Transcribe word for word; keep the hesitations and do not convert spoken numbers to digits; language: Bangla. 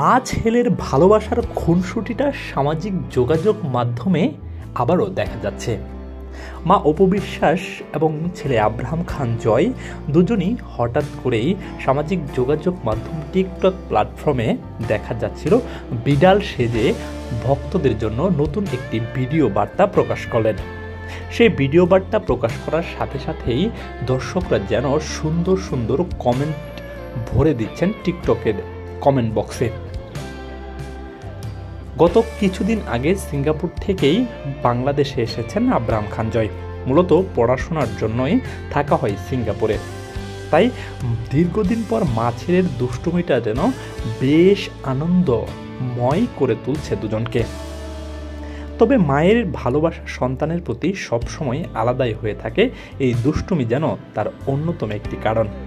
মা ছেলের ভালোবাসার খুনসুটিটা সামাজিক যোগাযোগ মাধ্যমে আবারও দেখা যাচ্ছে। মা অপু বিশ্বাস এবং ছেলে আব্রাহাম খান জয় দুজনই হঠাৎ করেই সামাজিক যোগাযোগ মাধ্যম টিকটক প্ল্যাটফর্মে দেখা যাচ্ছিল বিড়াল সেজে ভক্তদের জন্য নতুন একটি ভিডিও বার্তা প্রকাশ করলেন। সেই ভিডিও বার্তা প্রকাশ করার সাথে সাথেই দর্শকরা যেন সুন্দর সুন্দর কমেন্ট ভরে দিচ্ছেন টিকটকের কমেন্ট বক্সে। গত কিছুদিন আগে সিঙ্গাপুর থেকেই বাংলাদেশে এসেছেন আব্রাহাম খান জয়। মূলত পড়াশোনার জন্যই থাকা হয় সিঙ্গাপুরে। তাই দীর্ঘদিন পর মা ছেলের দুষ্টুমিটা যেন বেশ আনন্দময় করে তুলছে দুজনকে। তবে মায়ের ভালোবাসা সন্তানের প্রতি সবসময় আলাদাই হয়ে থাকে। এই দুষ্টুমি যেন তার অন্যতম একটি কারণ।